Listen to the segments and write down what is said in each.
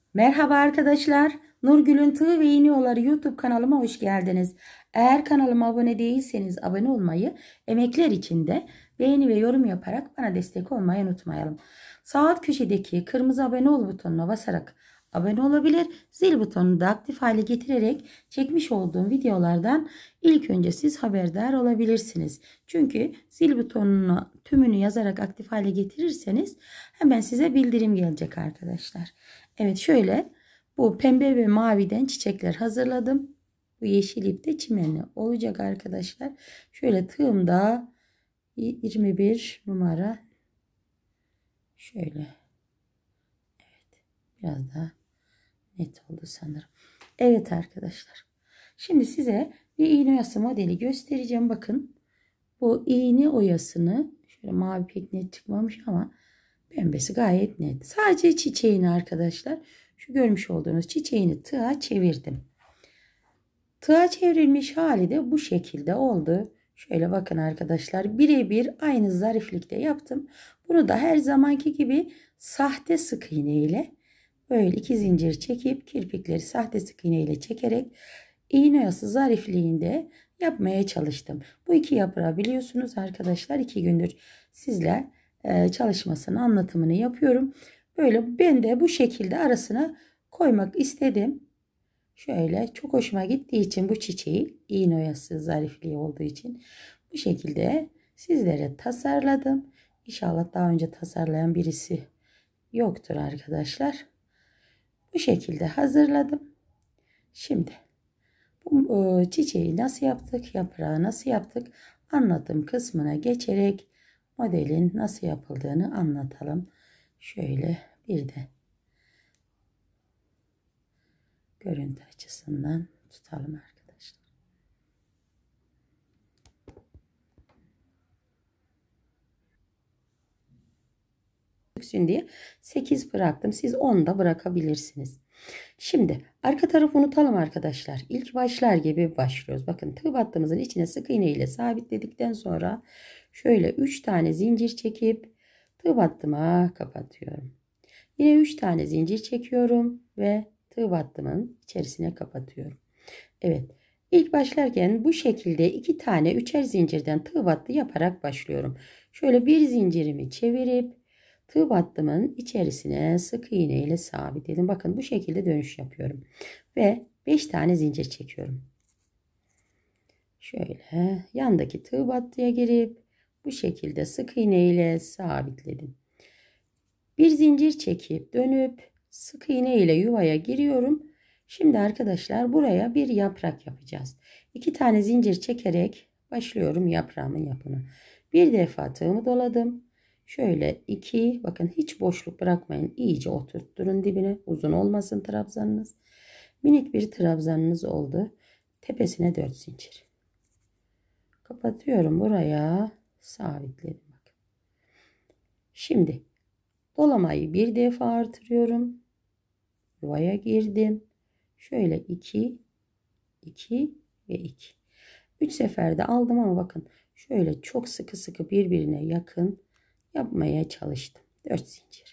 Merhaba arkadaşlar. Nurgül'ün Tığ ve İğne Yolları YouTube kanalıma hoş geldiniz. Eğer kanalıma abone değilseniz abone olmayı, emekler için de beğeni ve yorum yaparak bana destek olmayı unutmayalım. Sağ alt köşedeki kırmızı abone ol butonuna basarak abone olabilir, zil butonunu da aktif hale getirerek çekmiş olduğum videolardan ilk önce siz haberdar olabilirsiniz. Çünkü zil butonunu tümünü yazarak aktif hale getirirseniz hemen size bildirim gelecek arkadaşlar. Evet, şöyle bu pembe ve maviden çiçekler hazırladım. Bu yeşil ip de çimenli olacak arkadaşlar. Şöyle tığımda 21 numara, şöyle, evet, biraz daha net oldu sanırım. Evet arkadaşlar, şimdi size bir iğne oyası modeli göstereceğim. Bakın, bu iğne oyasını şöyle, mavi pek net çıkmamış ama pembesi gayet net. Sadece çiçeğini arkadaşlar, şu görmüş olduğunuz çiçeğini tığa çevirdim. Tığa çevrilmiş hali de bu şekilde oldu. Şöyle bakın arkadaşlar, birebir aynı zariflikte yaptım. Bunu da her zamanki gibi sahte sık iğne ile böyle 2 zincir çekip kirpikleri sahte sık iğne ile çekerek iğne oyası zarifliğinde yapmaya çalıştım. Bu iki yaprağı biliyorsunuz arkadaşlar, 2 gündür sizle çalışmasını, anlatımını yapıyorum. Böyle ben de bu şekilde arasına koymak istedim. Şöyle çok hoşuma gittiği için bu çiçeği, iğne oyası zarifliği olduğu için bu şekilde sizlere tasarladım. İnşallah daha önce tasarlayan birisi yoktur arkadaşlar. Bu şekilde hazırladım. Şimdi bu çiçeği nasıl yaptık, yaprağı nasıl yaptık, anlatım kısmına geçerek modelin nasıl yapıldığını anlatalım. Şöyle bir de görüntü açısından tutalım arkadaşlar. Diye 8 bıraktım. Siz 10 da bırakabilirsiniz. Şimdi arka tarafı unutalım arkadaşlar. İlk başlar gibi başlıyoruz. Bakın, tığ battığımızın içine sık iğne ile sabitledikten sonra şöyle 3 tane zincir çekip tığ battıma kapatıyorum. Yine 3 tane zincir çekiyorum ve tığ battımın içerisine kapatıyorum. Evet. İlk başlarken bu şekilde 2 tane üçer zincirden tığ battı yaparak başlıyorum. Şöyle bir zincirimi çevirip tığ battımın içerisine sık iğne ile sabitledim. Bakın, bu şekilde dönüş yapıyorum. Ve 5 tane zincir çekiyorum. Şöyle yandaki tığ battıya girip bu şekilde sık iğne ile sabitledim. Bir zincir çekip dönüp sık iğne ile yuvaya giriyorum. Şimdi arkadaşlar buraya bir yaprak yapacağız. 2 tane zincir çekerek başlıyorum yaprağımın yapımına. Bir defa tığımı doladım. Şöyle 2, bakın hiç boşluk bırakmayın. İyice oturtturun dibine. Uzun olmasın trabzanınız. Minik bir trabzanınız oldu. Tepesine 4 zincir. Kapatıyorum, buraya sabitledim. Bakın. Şimdi dolamayı bir defa artırıyorum. Yuvaya girdim. Şöyle 2, 2 ve 2. 3 seferde aldım ama bakın şöyle çok sıkı sıkı birbirine yakın yapmaya çalıştım. 4 zincir.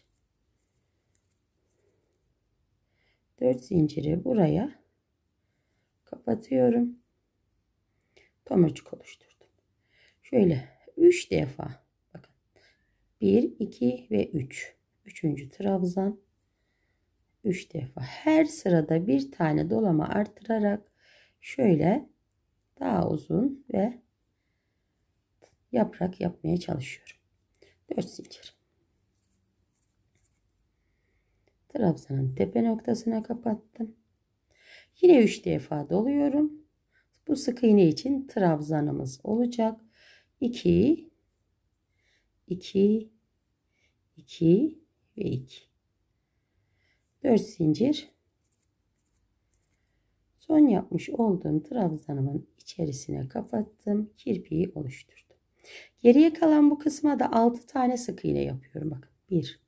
4 zinciri buraya kapatıyorum. Tomurcuk oluşturdum. Şöyle 3 defa, bakın, 1, 2 ve 3. Üçüncü trabzan. 3 defa. Her sırada bir tane dolama artırarak şöyle daha uzun ve yaprak yapmaya çalışıyorum. 4 zincir. Trabzanın tepe noktasına kapattım. Yine 3 defa doluyorum. Bu sık iğne için trabzanımız olacak. 2, 2, 2 ve 2. 4 zincir. Son yapmış olduğum trabzanımın içerisine kapattım. Kirpiği oluşturdum. Geriye kalan bu kısma da 6 tane sık iğne yapıyorum. Bakın, 1,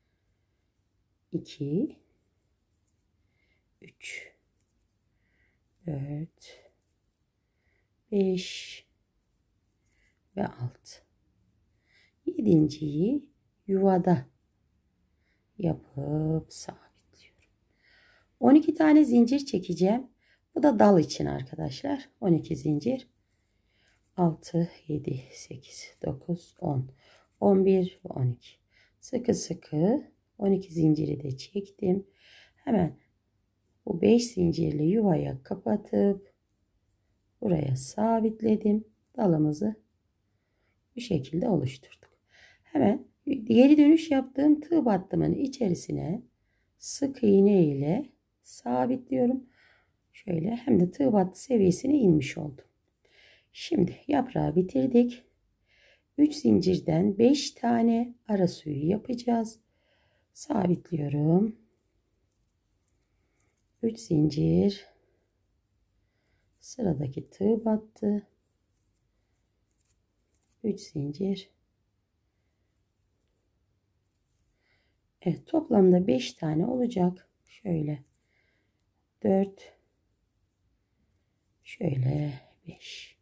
2, 3, 4, 5 ve 6. 7.'yi yuvada yapıp sabitliyorum. 12 tane zincir çekeceğim. Bu da dal için arkadaşlar. 12 zincir. 6, 7, 8, 9, 10, 11 ve 12. Sıkı sıkı 12 zinciri de çektim. Hemen bu 5 zincirli yuvaya kapatıp buraya sabitledim. Dalımızı bu şekilde oluşturduk. Hemen geri dönüş yaptığım tığ battımın içerisine sık iğne ile sabitliyorum. Şöyle hem de tığ battı seviyesine inmiş oldum. Şimdi yaprağı bitirdik. 3 zincirden 5 tane ara suyu yapacağız. Sabitliyorum. 3 zincir. Sıradaki tığ battı. 3 zincir. Evet, toplamda 5 tane olacak. Şöyle 4, şöyle 5.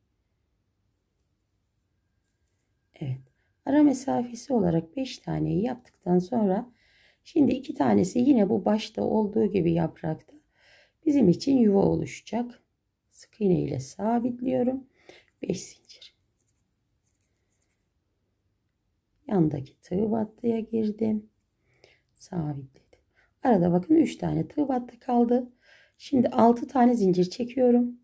Evet. Ara mesafesi olarak 5 taneyi yaptıktan sonra şimdi 2 tanesi yine bu başta olduğu gibi yaprakta bizim için yuva oluşacak. Sık iğne ile sabitliyorum. 5 zincir. Yandaki tığ battıya girdim. Sabitledim. Arada bakın 3 tane tığ battı kaldı. Şimdi 6 tane zincir çekiyorum.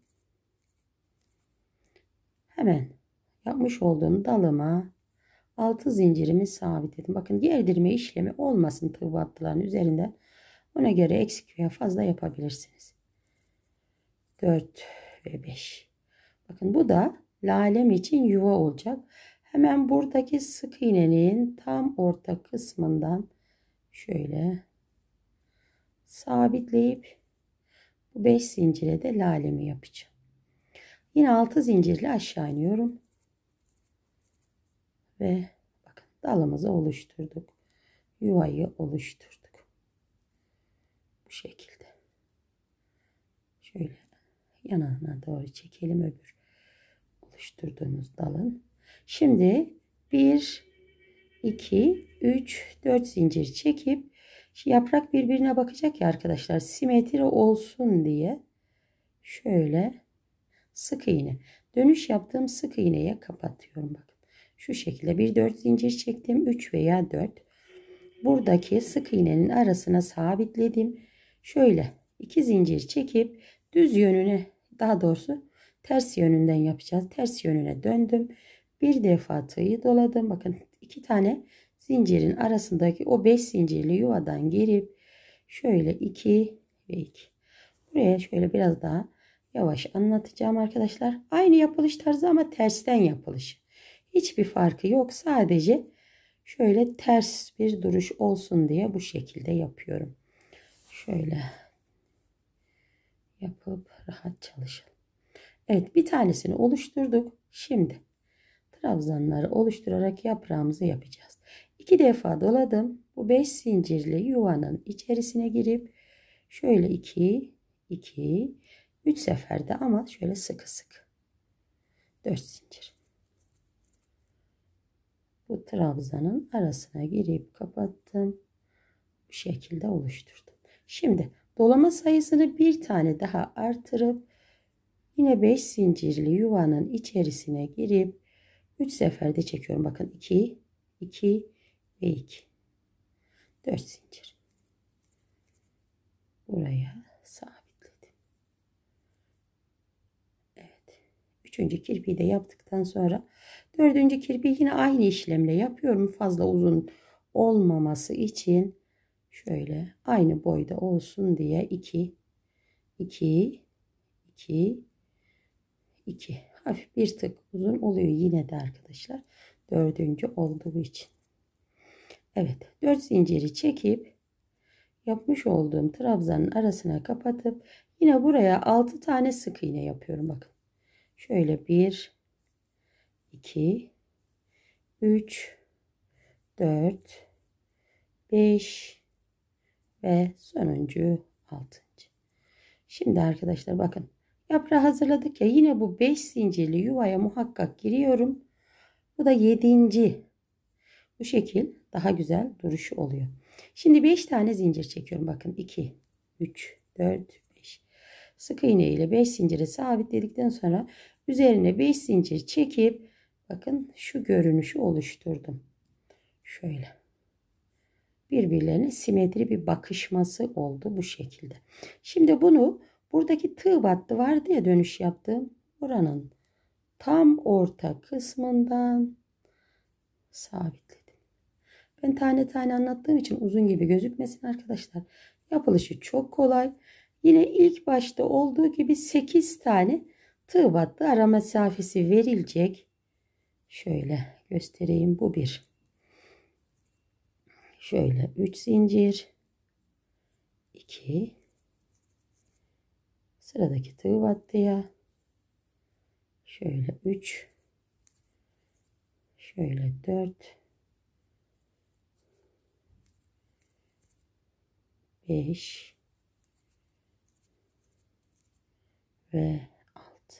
Hemen yapmış olduğum dalıma 6 zincirimi sabitledim. Bakın gerdirme işlemi olmasın tığ battıların üzerinde. Ona göre eksik veya fazla yapabilirsiniz. 4 ve 5. Bakın bu da lalem için yuva olacak. Hemen buradaki sık iğnenin tam orta kısmından şöyle sabitleyip bu 5 zincire de lalemi yapacağım. Yine 6 zincirle aşağı iniyorum. Ve bakın dalımızı oluşturduk. Yuvayı oluşturduk. Bu şekilde. Şöyle yanına doğru çekelim öbür oluşturduğumuz dalın. Şimdi 1, 2, 3, 4 zincir çekip yaprak birbirine bakacak ya arkadaşlar, simetri olsun diye şöyle sık iğne, dönüş yaptığım sık iğneye kapatıyorum. Bakın şu şekilde bir 4 zincir çektim, 3 veya 4 buradaki sık iğnenin arasına sabitledim. Şöyle 2 zincir çekip düz yönüne, daha doğrusu ters yönünden yapacağız. Ters yönüne döndüm. Bir defa tığı doladım. Bakın 2 tane zincirin arasındaki o 5 zincirli yuvadan girip şöyle 2 ve 2. Buraya şöyle biraz daha yavaş anlatacağım arkadaşlar. Aynı yapılış tarzı ama tersten yapılış. Hiçbir farkı yok. Sadece şöyle ters bir duruş olsun diye bu şekilde yapıyorum. Şöyle yapıp rahat çalışalım. Evet, bir tanesini oluşturduk. Şimdi trabzanları oluşturarak yaprağımızı yapacağız. 2 defa doladım. Bu 5 zincirli yuvanın içerisine girip şöyle 2, 2, 3 seferde ama şöyle sıkı sıkı 4 zincir. Bu trabzanın arasına girip kapattım. Bu şekilde oluşturdum. Şimdi dolama sayısını bir tane daha artırıp yine 5 zincirli yuvanın içerisine girip 3 seferde çekiyorum. Bakın 2, 2 ve 2. 4 zincir. Buraya sabitledim. Evet. 3. kirpiği de yaptıktan sonra 4. kirpiği yine aynı işlemle yapıyorum. Fazla uzun olmaması için şöyle aynı boyda olsun diye 2, 2, 2, 2. Hafif bir tık uzun oluyor yine de arkadaşlar. 4. olduğu için. Evet, 4 zinciri çekip yapmış olduğum trabzanın arasına kapatıp yine buraya 6 tane sık iğne yapıyorum. Bakın. Şöyle 1, 2, 3, 4, 5 ve sonuncu 6. Şimdi arkadaşlar bakın. Yaprağı hazırladık ya, yine bu 5 zincirli yuvaya muhakkak giriyorum. Bu da 7. Bu şekil daha güzel duruşu oluyor. Şimdi 5 tane zincir çekiyorum. Bakın 2, 3, 4, 5. Sık iğne ile 5 zinciri sabitledikten sonra üzerine 5 zincir çekip bakın şu görünüşü oluşturdum. Şöyle. Birbirlerine simetri bir bakışması oldu bu şekilde. Şimdi bunu buradaki tığ battı vardı ya dönüş yaptığım oranın tam orta kısmından sabitledim. Ben tane tane anlattığım için uzun gibi gözükmesin arkadaşlar. Yapılışı çok kolay. Yine ilk başta olduğu gibi 8 tane tığ battı ara mesafesi verilecek. Şöyle göstereyim. Bu bir. Şöyle 3 zincir. 2. Sıradaki tığ battıya. Şöyle 3. Şöyle 4. 5 ve 6.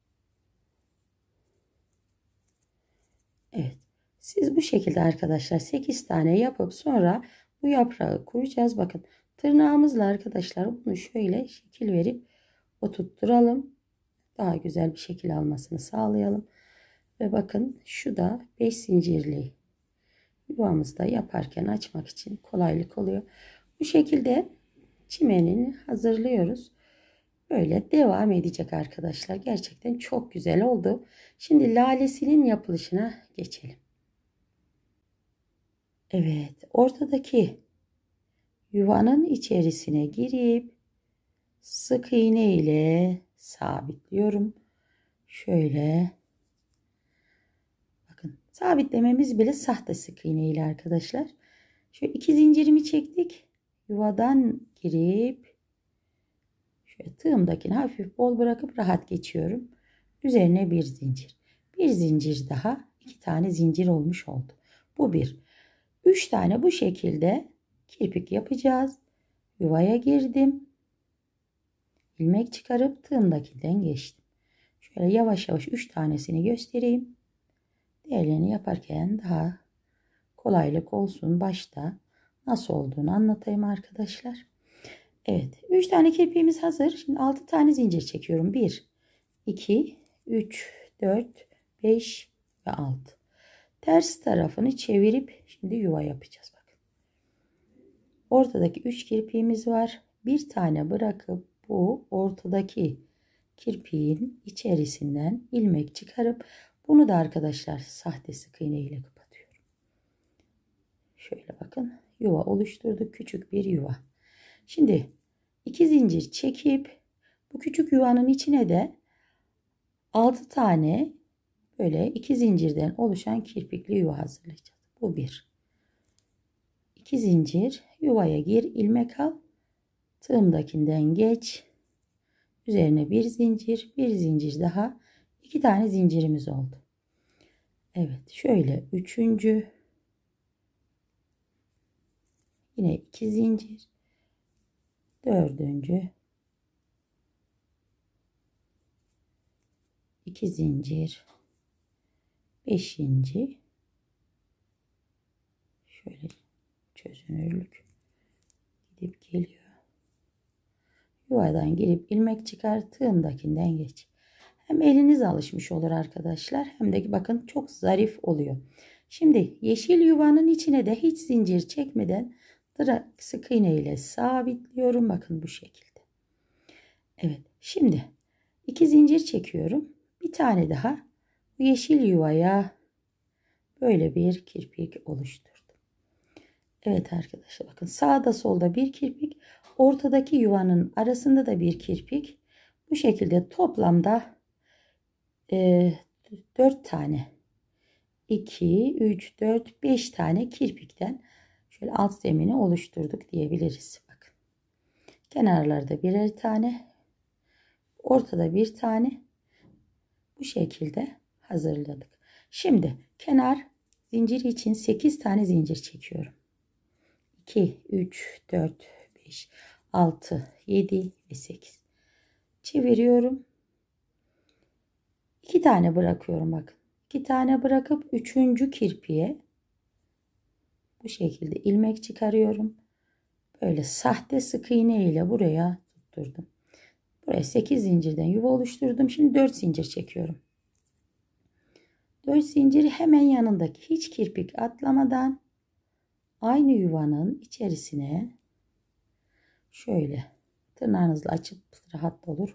Evet. Siz bu şekilde arkadaşlar 8 tane yapıp sonra bu yaprağı kuracağız. Bakın tırnağımızla arkadaşlar bunu şöyle şekil verip oturtturalım. Daha güzel bir şekil almasını sağlayalım. Ve bakın şu da 5 zincirli yuvamızda yaparken açmak için kolaylık oluyor. Bu şekilde çimenini hazırlıyoruz. Böyle devam edecek arkadaşlar. Gerçekten çok güzel oldu. Şimdi lalesinin yapılışına geçelim. Evet, ortadaki yuvanın içerisine girip sık iğne ile sabitliyorum. Şöyle. Bakın sabitlememiz bile sahte sık iğne ile arkadaşlar. Şöyle 2 zincirimi çektik. Yuvadan girip şöyle tığımdakini hafif bol bırakıp rahat geçiyorum. Üzerine bir zincir. Bir zincir daha 2 tane zincir olmuş oldu. Bu bir. 3 tane bu şekilde kirpik yapacağız. Yuvaya girdim. İlmek çıkarıp tığımdakinden geçtim. Şöyle yavaş yavaş 3 tanesini göstereyim. Diğerlerini yaparken daha kolaylık olsun. Başta nasıl olduğunu anlatayım arkadaşlar. Evet. 3 tane kirpiğimiz hazır. Şimdi 6 tane zincir çekiyorum. 1, 2, 3, 4, 5 ve 6. Ters tarafını çevirip şimdi yuva yapacağız. Bakın. Ortadaki 3 kirpiğimiz var. Bir tane bırakıp bu ortadaki kirpiğin içerisinden ilmek çıkarıp bunu da arkadaşlar sahte sık iğne ile kapatıyorum. Şöyle bakın yuva oluşturduk. Küçük bir yuva. Şimdi 2 zincir çekip bu küçük yuvanın içine de 6 tane böyle 2 zincirden oluşan kirpikli yuva hazırlayacağız. Bu bir. 2 zincir yuvaya gir, ilmek al. Tığımdakinden geç. Üzerine bir zincir daha. 2 tane zincirimiz oldu. Evet, şöyle 3. Yine 2 zincir. 4. 2 zincir. 5. Şöyle çözünürlük gidip geliyor. Yuvadan girip ilmek çıkar, tığımdakinden geç. Hem eliniz alışmış olur arkadaşlar hem de bakın çok zarif oluyor. Şimdi yeşil yuvanın içine de hiç zincir çekmeden sık iğne ile sabitliyorum. Bakın bu şekilde. Evet. Şimdi 2 zincir çekiyorum. Bir tane daha bu yeşil yuvaya böyle bir kirpik oluşturdum. Evet arkadaşlar bakın sağda solda bir kirpik, ortadaki yuvanın arasında da bir kirpik. Bu şekilde toplamda 4 tane 2, 3, 4, 5 tane kirpikten şöyle alt zemini oluşturduk diyebiliriz. Bakın. Kenarlarda birer tane, ortada bir tane bu şekilde hazırladık. Şimdi kenar zinciri için 8 tane zincir çekiyorum. 2, 3, 4, 5, 6, 7 ve 8. Çeviriyorum. 2 tane bırakıyorum bakın. 2 tane bırakıp 3. kirpiğe bu şekilde ilmek çıkarıyorum. böyle sahte sık iğne ile buraya tutturdum. Buraya 8 zincirden yuva oluşturdum. Şimdi 4 zincir çekiyorum. 4 zinciri hemen yanındaki hiç kirpik atlamadan aynı yuvanın içerisine şöyle tırnağınızla açıp rahat olur.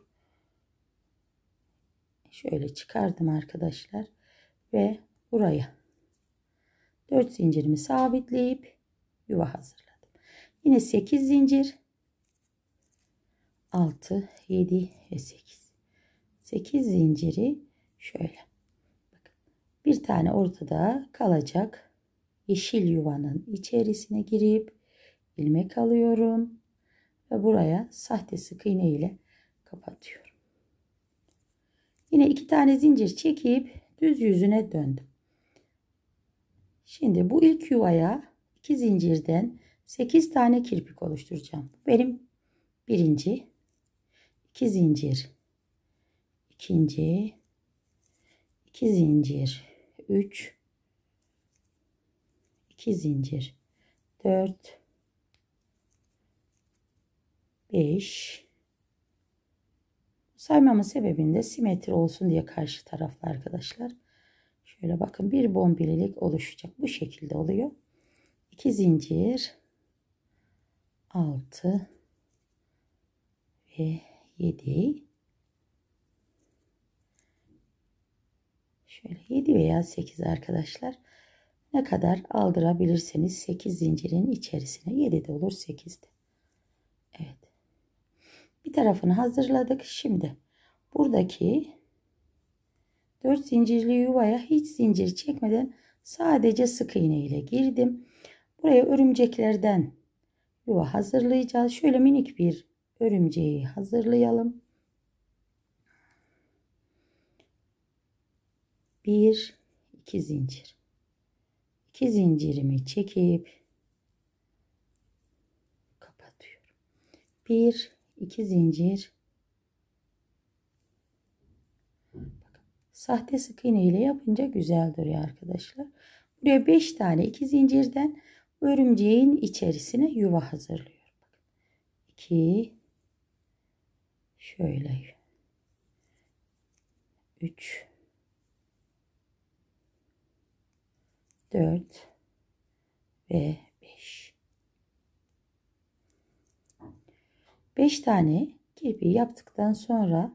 Şöyle çıkardım arkadaşlar ve buraya 4 zincirimi sabitleyip yuva hazırladım. Yine 8 zincir, 6, 7 ve 8. 8 zinciri şöyle. Bakın, bir tane ortada kalacak yeşil yuvanın içerisine girip ilmek alıyorum ve buraya sahte sık iğne ile kapatıyorum. Yine 2 tane zincir çekip düz yüzüne döndüm. Şimdi bu ilk yuvaya 2 zincirden 8 tane kirpik oluşturacağım. Benim birinci, 2 zincir, ikinci, 2 zincir, 3, 2 zincir, 4, 5. Saymamın sebebinde simetri olsun diye karşı taraflı arkadaşlar. Şöyle bakın bir bombililik oluşacak. Bu şekilde oluyor. 2 zincir, 6 ve 7. Şöyle 7 veya 8 arkadaşlar. Ne kadar aldırabilirseniz 8 zincirin içerisine 7 de olur 8 de. Evet. Bir tarafını hazırladık. Şimdi buradaki 4 zincirli yuvaya hiç zincir çekmeden sadece sık iğne ile girdim. Buraya örümceklerden yuva hazırlayacağız. Şöyle minik bir örümceği hazırlayalım. 1, 2 zincir. 2 zincirimi çekip kapatıyorum. 1, 2 zincir. Bakın, sahte sık iğne ile yapınca güzel duruyor arkadaşlar. Buraya 5 tane 2 zincirden örümceğin içerisine yuva hazırlıyorum. 2, şöyle 3, 4 ve 5. 5 tane kirpiği yaptıktan sonra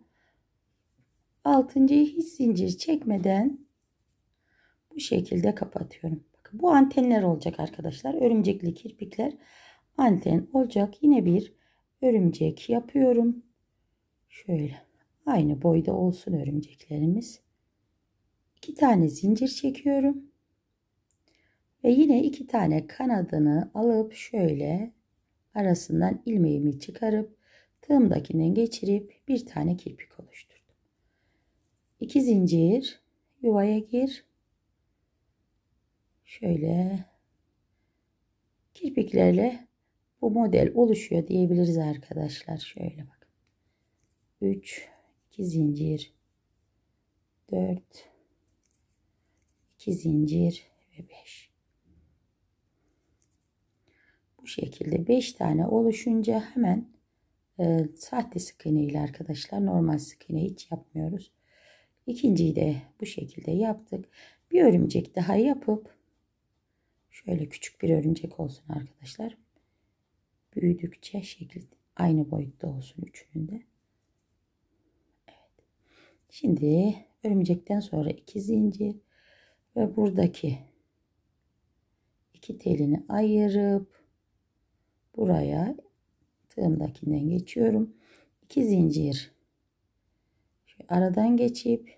6.'yı hiç zincir çekmeden bu şekilde kapatıyorum. Bakın, bu antenler olacak arkadaşlar. Örümcekli kirpikler anten olacak. Yine bir örümcek yapıyorum. Şöyle aynı boyda olsun örümceklerimiz. 2 tane zincir çekiyorum. Ve yine 2 tane kanadını alıp şöyle arasından ilmeğimi çıkarıp tığımdakinden geçirip bir tane kirpik oluşturdum. 2 zincir, yuvaya gir. Şöyle kirpiklerle bu model oluşuyor diyebiliriz arkadaşlar. Şöyle bakın. 3, 2 zincir, 4, 2 zincir ve 5. Bu şekilde 5 tane oluşunca hemen sahte sık iğne ile arkadaşlar, normal sık iğne hiç yapmıyoruz. İkinciyi de bu şekilde yaptık. Bir örümcek daha yapıp şöyle küçük bir örümcek olsun arkadaşlar. Büyüdükçe şekli aynı boyutta olsun üçünün de. Evet. Şimdi örümcekten sonra 2 zincir ve buradaki 2 telini ayırıp buraya tığımdakinden geçiyorum. 2 zincir şöyle aradan geçip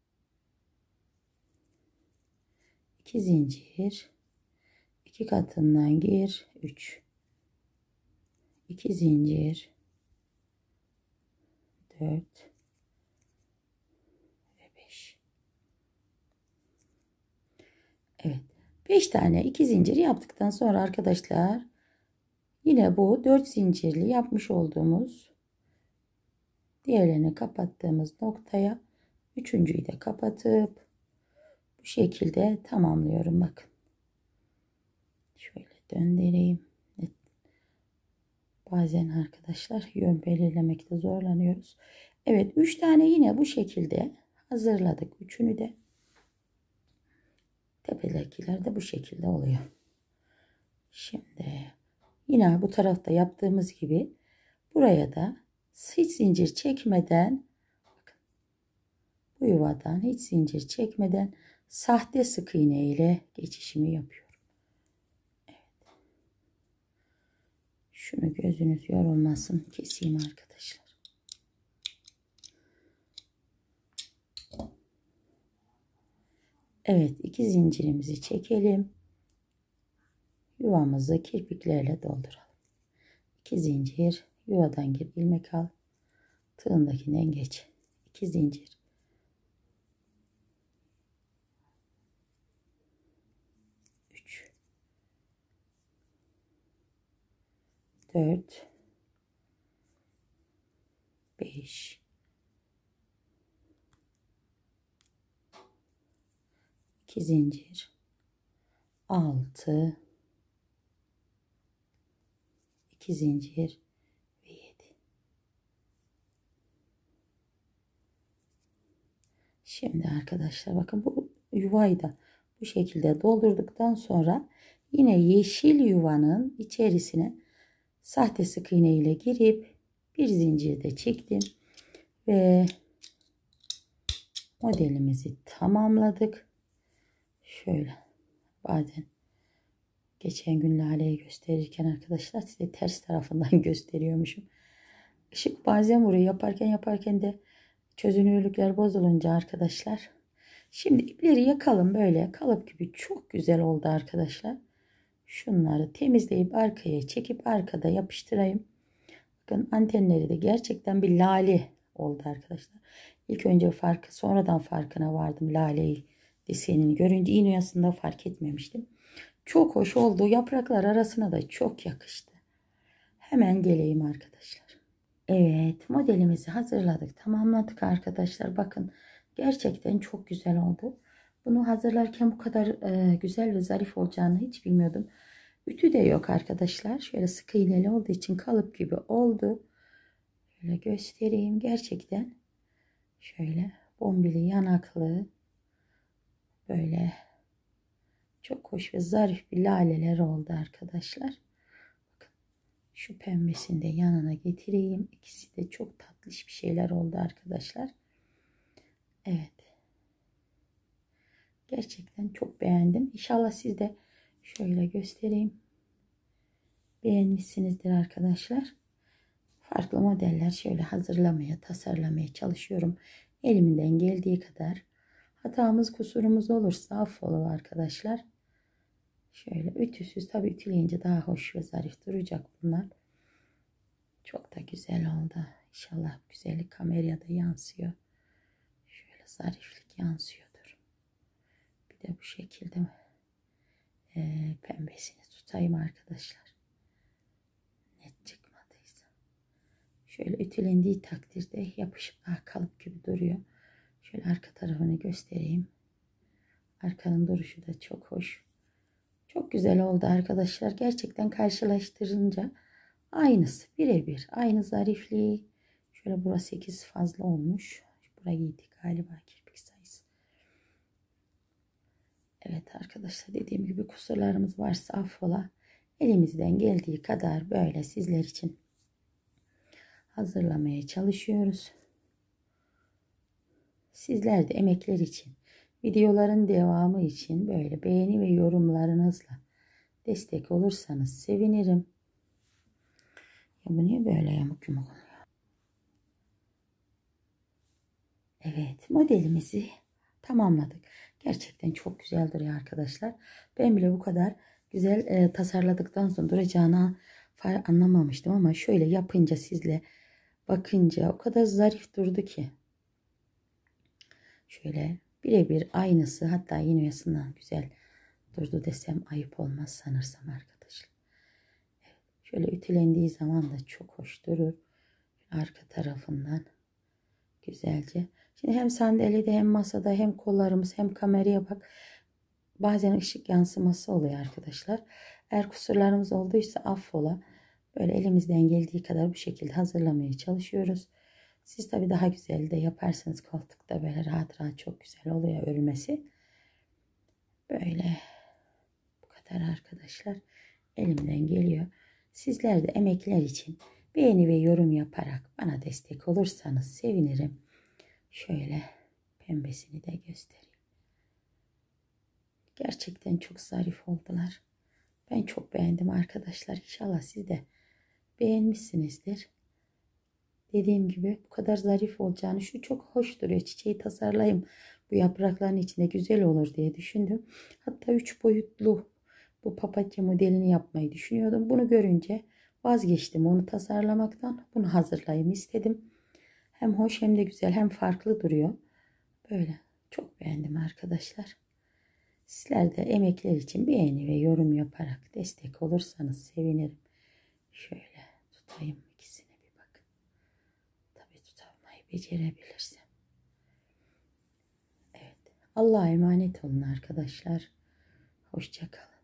2 zincir 2 katından gir 3, 2 zincir 4 ve 5. Evet, 5 tane 2 zincir yaptıktan sonra arkadaşlar yine bu 4 zincirli yapmış olduğumuz diğerlerini kapattığımız noktaya üçüncüyü de kapatıp bu şekilde tamamlıyorum. Bakın şöyle döndüreyim. Bazen arkadaşlar yön belirlemekte zorlanıyoruz. Evet, 3 tane yine bu şekilde hazırladık. Üçünü de. Tepedekiler de bu şekilde oluyor. Şimdi yine bu tarafta yaptığımız gibi buraya da hiç zincir çekmeden, bakın, bu yuvadan hiç zincir çekmeden sahte sık iğne ile geçişimi yapıyorum. Evet. Şunu gözünüz yorulmasın, keseyim arkadaşlar. Evet, 2 zincirimizi çekelim. Yuvamızı kirpiklerle dolduralım. 2 zincir, yuvadan gir, ilmek al, tığındakinden geç. 2 zincir, 3, 4, 5, 2 zincir, 6, 2 zincir ve 7. Şimdi arkadaşlar bakın, bu yuvayı da bu şekilde doldurduktan sonra yine yeşil yuvanın içerisine sahte sık iğne ile girip bir zincir de çektim ve modelimizi tamamladık. Şöyle, bazen geçen gün laleyi gösterirken arkadaşlar size ters tarafından gösteriyormuşum. Işık bazen vuruyor, yaparken de çözünürlükler bozulunca arkadaşlar. Şimdi ipleri yakalım, böyle kalıp gibi çok güzel oldu arkadaşlar. Şunları temizleyip arkaya çekip arkada yapıştırayım. Bakın, antenleri de gerçekten bir lale oldu arkadaşlar. İlk önce farkı, sonradan farkına vardım laleyi desenini görünce. İğne oyasında fark etmemiştim. Çok hoş oldu. Yapraklar arasına da çok yakıştı. Hemen geleyim arkadaşlar. Evet, modelimizi hazırladık, tamamladık arkadaşlar. Bakın, gerçekten çok güzel oldu. Bunu hazırlarken bu kadar güzel ve zarif olacağını hiç bilmiyordum. Ütü de yok arkadaşlar. Şöyle sık iğneli olduğu için kalıp gibi oldu. Şöyle göstereyim. Gerçekten şöyle bombili yanaklı, böyle çok hoş ve zarif bir laleler oldu arkadaşlar. Bakın, şu pembesini de yanına getireyim. İkisi de çok tatlış bir şeyler oldu arkadaşlar. Evet. Gerçekten çok beğendim. İnşallah siz de, şöyle göstereyim, beğenmişsinizdir arkadaşlar. Farklı modeller şöyle hazırlamaya, tasarlamaya çalışıyorum. Elimden geldiği kadar. Hatamız, kusurumuz olursa affola arkadaşlar. Şöyle ütüsüz, tabi ütüleyince daha hoş ve zarif duracak bunlar. Çok da güzel oldu. İnşallah güzellik kameraya da yansıyor. Şöyle zariflik yansıyordur. Bir de bu şekilde pembesini tutayım arkadaşlar. Net çıkmadıysa. Şöyle ütülendiği takdirde yapışıp daha kalıp gibi duruyor. Şöyle arka tarafını göstereyim. Arkanın duruşu da çok hoş. Çok güzel oldu arkadaşlar. Gerçekten karşılaştırınca aynısı, birebir aynı zarifliği. Şöyle burası 8 fazla olmuş. Burayı iyiydi galiba, kirpik sayısı. Evet arkadaşlar, dediğim gibi kusurlarımız varsa affola. Elimizden geldiği kadar böyle sizler için hazırlamaya çalışıyoruz. Sizler de emekler için, videoların devamı için böyle beğeni ve yorumlarınızla destek olursanız sevinirim. Ya bu niye böyle yamuk yumuk oluyor? Evet, modelimizi tamamladık. Gerçekten çok güzel duruyor arkadaşlar. Ben bile bu kadar güzel tasarladıktan sonra duracağını anlamamıştım ama şöyle yapınca, sizle bakınca o kadar zarif durdu ki. Şöyle birebir aynısı, hatta yine oyasından güzel durdu desem ayıp olmaz sanırsam arkadaşlar. Evet, şöyle ütülendiği zaman da çok hoş durur. Arka tarafından güzelce. Şimdi hem sandalyede hem masada hem kollarımız hem kameraya bak. Bazen ışık yansıması oluyor arkadaşlar. Eğer kusurlarımız olduysa affola. Böyle elimizden geldiği kadar bu şekilde hazırlamaya çalışıyoruz. Siz tabii daha güzel de yaparsanız koltukta böyle rahat rahat çok güzel oluyor örmesi. Böyle bu kadar arkadaşlar. Elimden geliyor. Sizler de emekler için beğeni ve yorum yaparak bana destek olursanız sevinirim. Şöyle pembesini de göstereyim. Gerçekten çok zarif oldular. Ben çok beğendim arkadaşlar. İnşallah siz de beğenmişsinizdir. Dediğim gibi bu kadar zarif olacağını, şu çok hoş duruyor. Çiçeği tasarlayayım, bu yaprakların içinde güzel olur diye düşündüm. Hatta 3 boyutlu bu papatya modelini yapmayı düşünüyordum. Bunu görünce vazgeçtim onu tasarlamaktan. Bunu hazırlayayım istedim. Hem hoş hem de güzel hem farklı duruyor. Böyle çok beğendim arkadaşlar. Sizler de emekler için beğeni ve yorum yaparak destek olursanız sevinirim. Şöyle tutayım ikisini bir bakın. Tabii tutamayı becerebilirsem. Evet. Allah'a emanet olun arkadaşlar. Hoşça kalın.